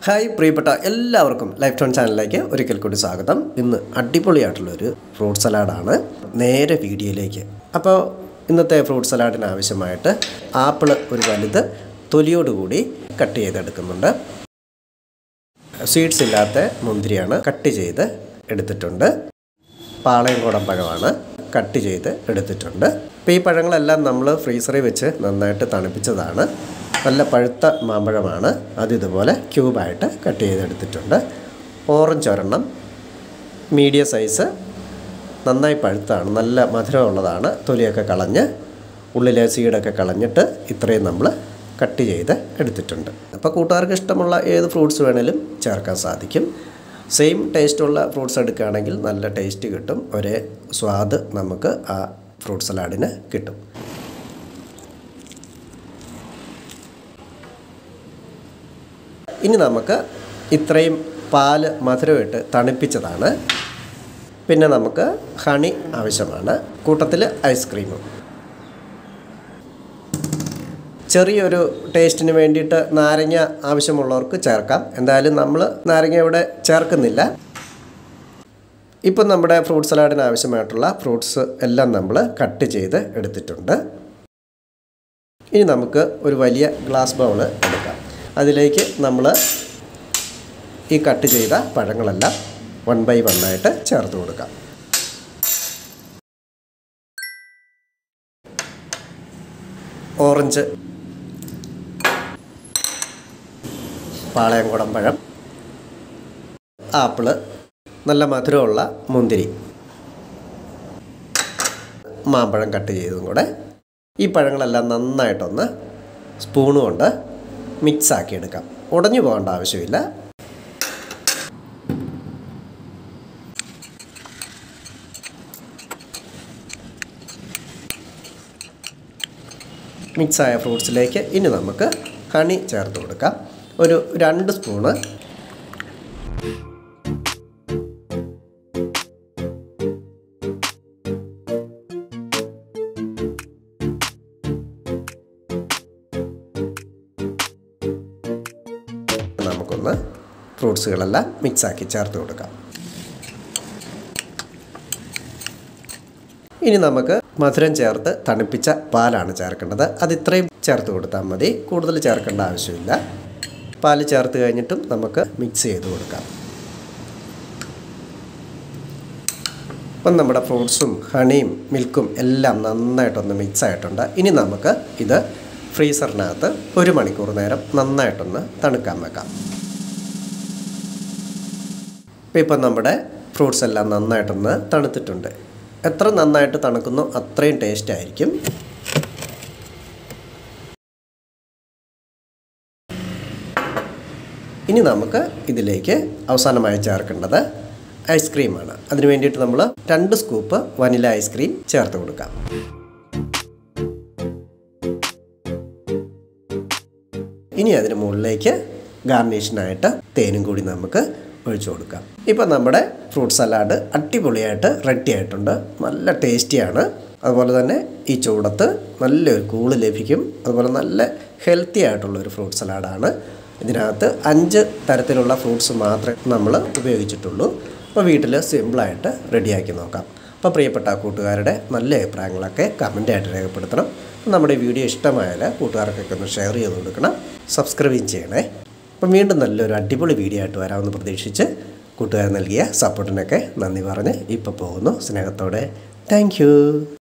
Hi പ്രിയപ്പെട്ട എല്ലാവർക്കും life tone ചാനലിലേക്ക് ഒരിക്കൽ കൂടി സ്വാഗതം. ഇന്ന് അടിപൊളിയായിട്ടുള്ളൊരു ഫ്രൂട്ട് സലാഡാണ്. നേരെ വീഡിയോയിലേക്ക്. അപ്പോൾ ഇന്നത്തെ ഫ്രൂട്ട് സലാഡിന് ആവശ്യമായിട്ട് ആപ്പിൾ ഒരു വലുത് തൊലിയോടുകൂടി കട്ട് ചെയ്തെടുക്കുന്നുണ്ട്. സീഡ്സ് ഇല്ലാത്ത മുന്തിരിയാണ് കട്ട് ചെയ്ത് എടുത്തിട്ടുണ്ട്. പാളയംകോടൻ പഴമാണ് കട്ട് ചെയ്ത് എടുത്തിട്ടുണ്ട്. അപ്പോൾ ഈ പഴങ്ങളെല്ലാം നമ്മൾ ഫ്രീസറിൽ വെച്ച് നന്നായിട്ട് തണുപ്പിച്ചതാണ്. നല്ല പഴുത്ത മാമ്പഴമാണ്. അതിതുപോലെ ക്യൂബായിട്ട് കട്ട് ചെയ്തെടുത്തിട്ടുണ്ട്. ഓറഞ്ച് ഒരെണ്ണം മീഡിയം സൈസ്, നന്നായി പഴുത്താണ്, നല്ല മധുരമുള്ളതാണ്. തൊലിയൊക്കെ കളഞ്ഞ് ഉള്ളിലെ സീഡൊക്കെ കളഞ്ഞിട്ട് ഇത്രയും നമ്മൾ കട്ട് ചെയ്ത് എടുത്തിട്ടുണ്ട്. അപ്പോൾ കൂട്ടുകാർക്ക് ഇഷ്ടമുള്ള ഏത് ഫ്രൂട്ട്സ് വേണേലും ചേർക്കാൻ സാധിക്കും. സെയിം ടേസ്റ്റുള്ള ഫ്രൂട്ട്സ് എടുക്കുകയാണെങ്കിൽ നല്ല ടേസ്റ്റ് കിട്ടും. ഒരേ സ്വാദ് നമുക്ക് ആ ഫ്രൂട്ട് സലാഡിന് കിട്ടും. ഇനി നമുക്ക് ഇത്രയും പാല് മധുരമായിട്ട് തണുപ്പിച്ചതാണ്. പിന്നെ നമുക്ക് ഹണി ആവശ്യമാണ്. കൂട്ടത്തിൽ ഐസ്ക്രീമും. ചെറിയൊരു ടേസ്റ്റിന് വേണ്ടിയിട്ട് നാരങ്ങ ആവശ്യമുള്ളവർക്ക് ചേർക്കാം. എന്തായാലും നമ്മൾ നാരങ്ങ ഇവിടെ ചേർക്കുന്നില്ല. ഇപ്പം നമ്മുടെ ഫ്രൂട്ട് സലാഡിന് ആവശ്യമായിട്ടുള്ള ഫ്രൂട്ട്സ് എല്ലാം നമ്മൾ കട്ട് ചെയ്ത് എടുത്തിട്ടുണ്ട്. ഇനി നമുക്ക് ഒരു വലിയ ഗ്ലാസ് ബൗൾ എടുക്കാം. അതിലേക്ക് നമ്മൾ ഈ കട്ട് ചെയ്ത പഴങ്ങളെല്ലാം 1 by 1 ആയിട്ട് ചേർത്ത് കൊടുക്കാം. ഓറഞ്ച്, പാളയംകോടൻ പഴം, ആപ്പിള്, നല്ല മധുരമുള്ള മുന്തിരി, മാമ്പഴം കട്ട് ചെയ്തതും കൂടെ ഈ പഴങ്ങളെല്ലാം നന്നായിട്ടൊന്ന് സ്പൂണ് കൊണ്ട് മിക്സാക്കി എടുക്കാം. ഉടഞ്ഞു പോകേണ്ട ആവശ്യമില്ല. മിക്സായ ഫ്രൂട്ട്സിലേക്ക് ഇനി നമുക്ക് ഹണി ചേർത്ത് കൊടുക്കാം. ഒരു 2 സ്പൂണ്. നമുക്കൊന്ന് ഫ്രൂട്ട്സുകളെല്ലാം മിക്സാക്കി ചേർത്ത് കൊടുക്കാം. ഇനി നമുക്ക് മധുരം ചേർത്ത് തണുപ്പിച്ച പാലാണ് ചേർക്കേണ്ടത്. അത് ഇത്രയും ചേർത്ത് കൊടുത്താൽ മതി, കൂടുതൽ ചേർക്കേണ്ട ആവശ്യമില്ല. പാല് ചേർത്ത് കഴിഞ്ഞിട്ടും നമുക്ക് മിക്സ് ചെയ്ത് കൊടുക്കാം. അപ്പം നമ്മുടെ ഫ്രൂട്ട്സും ഹണിയും മിൽക്കും എല്ലാം നന്നായിട്ടൊന്ന് മിക്സ് ആയിട്ടുണ്ട്. ഇനി നമുക്ക് ഇത് ഫ്രീസറിനകത്ത് 1 മണിക്കൂർ നേരം നന്നായിട്ടൊന്ന് തണുക്കാൻ വെക്കാം. ഇപ്പം നമ്മുടെ ഫ്രൂട്ട്സ് എല്ലാം നന്നായിട്ടൊന്ന് തണുത്തിട്ടുണ്ട്. എത്ര നന്നായിട്ട് തണുക്കുന്നോ അത്രയും ടേസ്റ്റ് ആയിരിക്കും. ഇനി നമുക്ക് ഇതിലേക്ക് അവസാനമായി ചേർക്കേണ്ടത് ഐസ്ക്രീമാണ്. അതിന് വേണ്ടിയിട്ട് നമ്മൾ 2 സ്കൂപ്പ് വനില ഐസ്ക്രീം ചേർത്ത് കൊടുക്കാം. ഇനി അതിന് മുകളിലേക്ക് ഗാർണിഷിനായിട്ട് തേനും കൂടി നമുക്ക് ഒഴിച്ചു കൊടുക്കാം. ഇപ്പം നമ്മുടെ ഫ്രൂട്ട് സലാഡ് അടിപൊളിയായിട്ട് റെഡി ആയിട്ടുണ്ട്. നല്ല ടേസ്റ്റിയാണ്. അതുപോലെ തന്നെ ഈ ചൂടത്ത് നല്ലൊരു കൂള് ലഭിക്കും. അതുപോലെ നല്ല ഹെൽത്തി ആയിട്ടുള്ളൊരു ഫ്രൂട്ട് സലാഡാണ്. ഇതിനകത്ത് 5 തരത്തിലുള്ള ഫ്രൂട്ട്സ് മാത്രമേ നമ്മൾ ഉപയോഗിച്ചിട്ടുള്ളൂ. അപ്പോൾ വീട്ടിൽ സിമ്പിളായിട്ട് റെഡിയാക്കി നോക്കാം. അപ്പോൾ പ്രിയപ്പെട്ട കൂട്ടുകാരുടെ നല്ല അഭിപ്രായങ്ങളൊക്കെ കമൻ്റായിട്ട് രേഖപ്പെടുത്തണം. നമ്മുടെ വീഡിയോ ഇഷ്ടമായാൽ കൂട്ടുകാർക്കൊക്കെ ഒന്ന് ഷെയർ ചെയ്ത് കൊടുക്കണം. സബ്സ്ക്രൈബ് ചെയ്യണേ. അപ്പം വീണ്ടും നല്ലൊരു അടിപൊളി വീഡിയോ ആയിട്ട് വരാമെന്ന് പ്രതീക്ഷിച്ച് കൂട്ടുകാർ നൽകിയ സപ്പോർട്ടിനൊക്കെ നന്ദി പറഞ്ഞ് ഇപ്പോൾ പോകുന്നു. സ്നേഹത്തോടെ താങ്ക് യു.